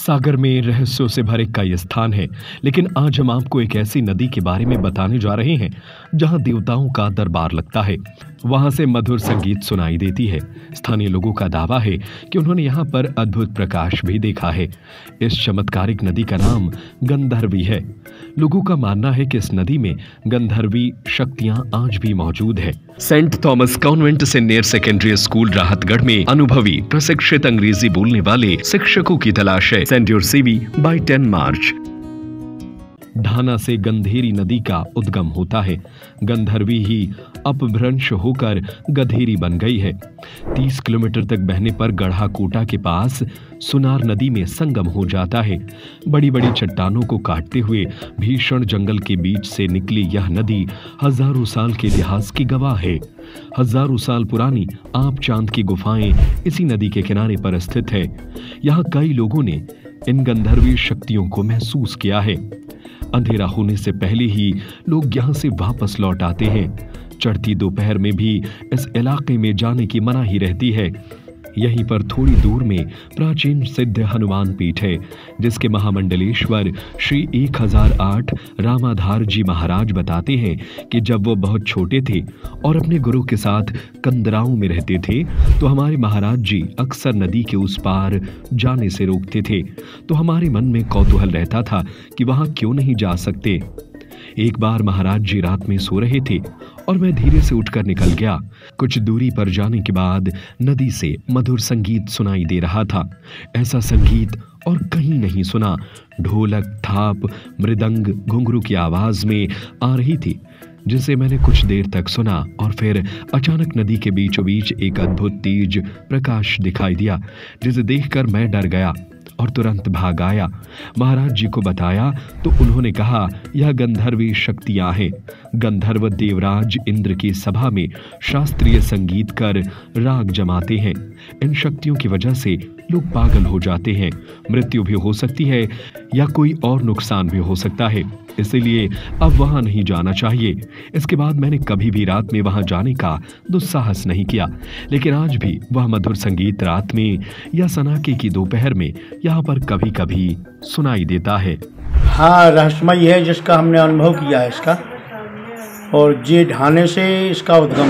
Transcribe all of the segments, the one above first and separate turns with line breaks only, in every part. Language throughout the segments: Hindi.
सागर में रहस्यों से भरे कई स्थान हैं, लेकिन आज हम आपको एक ऐसी नदी के बारे में बताने जा रहे हैं जहां देवताओं का दरबार लगता है। वहां से मधुर संगीत सुनाई देती है। स्थानीय लोगों का दावा है कि उन्होंने यहां पर अद्भुत प्रकाश भी देखा है। इस चमत्कारिक नदी का नाम गंधर्वी है। लोगों का मानना है कि इस नदी में गंधर्वी शक्तियां आज भी मौजूद है। Saint Thomas convent senior secondary school Rahatgarh में अनुभवी प्रशिक्षित अंग्रेजी बोलने वाले शिक्षकों की तलाश है। Send your CV by 10 March. Dhana से गंधेरी नदी का उद्गम होता है। गंधर्वी ही अपभ्रंश होकर गधेरी बन गई है। 30 किलोमीटर तक बहने पर गढ़ाकोटा के पास सुनार नदी में संगम हो जाता है। बड़ी बड़ी चट्टानों को काटते हुए भीषण जंगल के बीच से निकली यह नदी हजारों साल के इतिहास की गवाह है। हजारों साल पुरानी आप चांद की गुफाएं इसी नदी के किनारे पर स्थित है। यहाँ कई लोगों ने इन गंधर्वी शक्तियों को महसूस किया है। अंधेरा होने से पहले ही लोग यहाँ से वापस लौट आते हैं। चढ़ती दोपहर में भी इस इलाके में जाने की मनाही रहती है। यहीं पर थोड़ी दूर में प्राचीन सिद्ध हनुमान पीठ है, जिसके महामंडलेश्वर श्री 1008 रामाधार जी महाराज बताते हैं कि जब वो बहुत छोटे थे और अपने गुरु के साथ कंदराओं में रहते थे तो हमारे महाराज जी अक्सर नदी के उस पार जाने से रोकते थे। तो हमारे मन में कौतूहल रहता था कि वहां क्यों नहीं जा सकते। एक बार महाराज जी रात में सो रहे थे और मैं धीरे से उठकर निकल गया। कुछ दूरी पर जाने के बाद नदी से मधुर संगीत सुनाई दे रहा था। ऐसा संगीत और कहीं नहीं सुना। ढोलक, थाप, मृदंग, घुंघरू की आवाज में आ रही थी, जिसे मैंने कुछ देर तक सुना और फिर अचानक नदी के बीचों बीच एक अद्भुत तेज प्रकाश दिखाई दिया, जिसे देखकर मैं डर गया और तुरंत भाग आया। महाराज जी को बताया तो उन्होंने कहा, यह गंधर्वी शक्तियां हैं। गंधर्व देवराज इंद्र की सभा में शास्त्रीय संगीत कर राग जमाते हैं। इन शक्तियों की वजह से लोग पागल हो जाते हैं, मृत्यु भी हो सकती है या कोई और नुकसान भी हो सकता है। इसलिए अब वहां नहीं जाना चाहिए। इसके बाद मैंने कभी भी रात में वहां जाने का दुस्साहस नहीं किया, लेकिन आज भी वह मधुर संगीत रात में या सनाके की दोपहर में यहाँ पर कभी कभी सुनाई देता है।
हाँ, रहस्यमय है जिसका हमने अनुभव किया है इसका। और ये ढाने से इसका उद्गम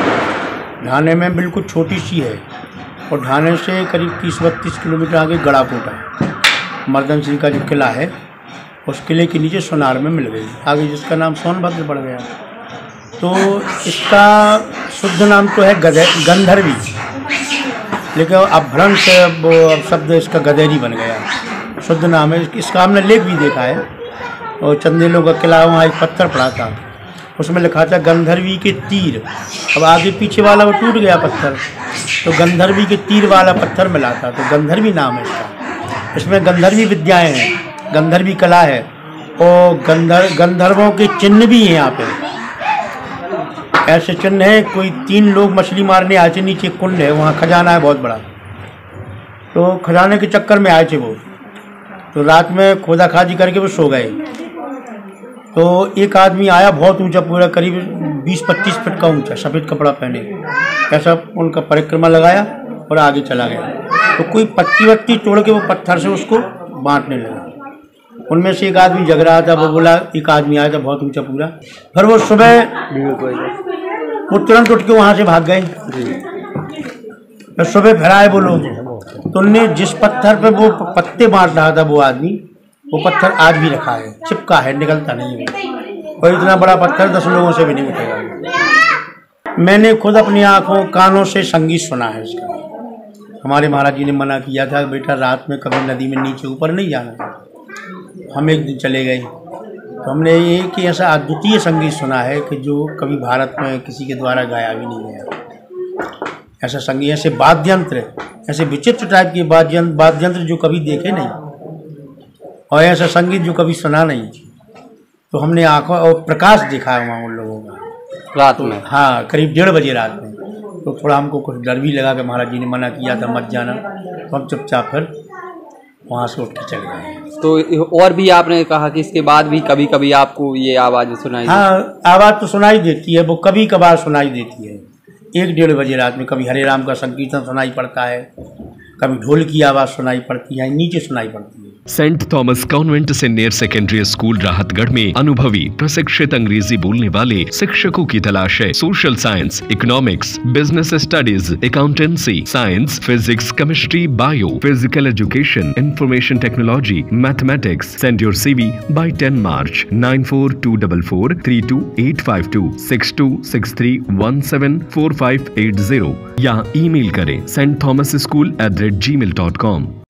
है। ढाने में बिल्कुल छोटी सी है और ढाने से करीब 30-32 किलोमीटर आगे गढ़ाकोटा है। मर्दन सिंह का जो किला है उस किले के नीचे सोनार में मिल गई, आगे जिसका नाम सोनभद्र पड़ गया। तो इसका शुद्ध नाम तो है गंधर्वी, लेकिन अपभ्रंश वो शब्द इसका गधेरी बन गया। शुद्ध नाम है इसका। हमने लेख भी देखा है और चंदेलों का किला, वहाँ एक पत्थर पड़ा था, उसमें लिखा था गंधर्वी के तीर। अब आगे पीछे वाला वो टूट गया पत्थर, तो गंधर्वी के तीर वाला पत्थर मिला था, तो गंधर्वी नाम है इसका। इसमें गंधर्वी विद्याएं हैं, गंधर्वी कला है और गंधर्वों के चिन्ह भी हैं यहाँ पे। ऐसे चिन्ह है, कोई 3 लोग मछली मारने आए थे, नीचे कुंड है, वहाँ खजाना है बहुत बड़ा। तो खजाने के चक्कर में आए थे वो, तो रात में खोदा खाजी करके वो सो गए। तो एक आदमी आया बहुत ऊंचा, पूरा करीब 20-25 फीट का ऊंचा, सफ़ेद कपड़ा पहने, ऐसा उनका परिक्रमा लगाया और आगे चला गया। तो कोई पत्ती वत्ती तोड़ के वो पत्थर से उसको बांटने लगा। उनमें से एक आदमी जग रहा था, वो बोला, एक आदमी आया था बहुत ऊंचा पूरा। फिर वो सुबह वो तुरंत उठ के वहाँ से भाग गए। फिर सुबह फिर आए वो लोग, तो उनने जिस पत्थर पे वो पत्ते बांट रहा था वो आदमी, वो पत्थर आज भी रखा है, चिपका है, निकलता नहीं है। और इतना बड़ा पत्थर 10 लोगों से भी नहीं उठेगा। मैंने खुद अपनी आंखों कानों से संगीत सुना है इसका। हमारे महाराज जी ने मना किया था, बेटा रात में कभी नदी में नीचे ऊपर नहीं जाना। हम एक दिन चले गए, तो हमने ये कि ऐसा अद्वितीय संगीत सुना है कि जो कभी भारत में किसी के द्वारा गाया भी नहीं गया। ऐसा संगीत, ऐसे वाद्यंत्र, ऐसे विचित्र टाइप के वाद्यंत्र जो कभी देखे नहीं, और ऐसा संगीत जो कभी सुना नहीं। तो हमने आंखों और प्रकाश देखा है वहाँ उन लोगों का रात में। हाँ, करीब 1:30 बजे रात में। तो थोड़ा हमको कुछ डर भी लगा कि महाराज जी ने मना किया था मत जाना, तो हम चुपचाप फिर वहाँ से उठ के चले गए।
तो और भी आपने कहा कि इसके बाद भी कभी कभी आपको ये आवाज़ सुनाई?
हाँ, आवाज़ तो सुनाई देती है, वो कभी कभार सुनाई देती है। 1-1:30 बजे रात में कभी हरे राम का संकीर्तन सुनाई पड़ता है, कभी ढोल की आवाज़ सुनाई पड़ती है, नीचे सुनाई पड़ती है।
Saint Thomas convent senior secondary school Rahatgarh में अनुभवी प्रशिक्षित अंग्रेजी बोलने वाले शिक्षकों की तलाश है। Social science, economics, business studies, accountancy, science, physics, chemistry, bio, physical education, information technology, mathematics. Send your CV by 10 March 9424432852 6263174580 या ईमेल करें stthomasschool@gmail.com।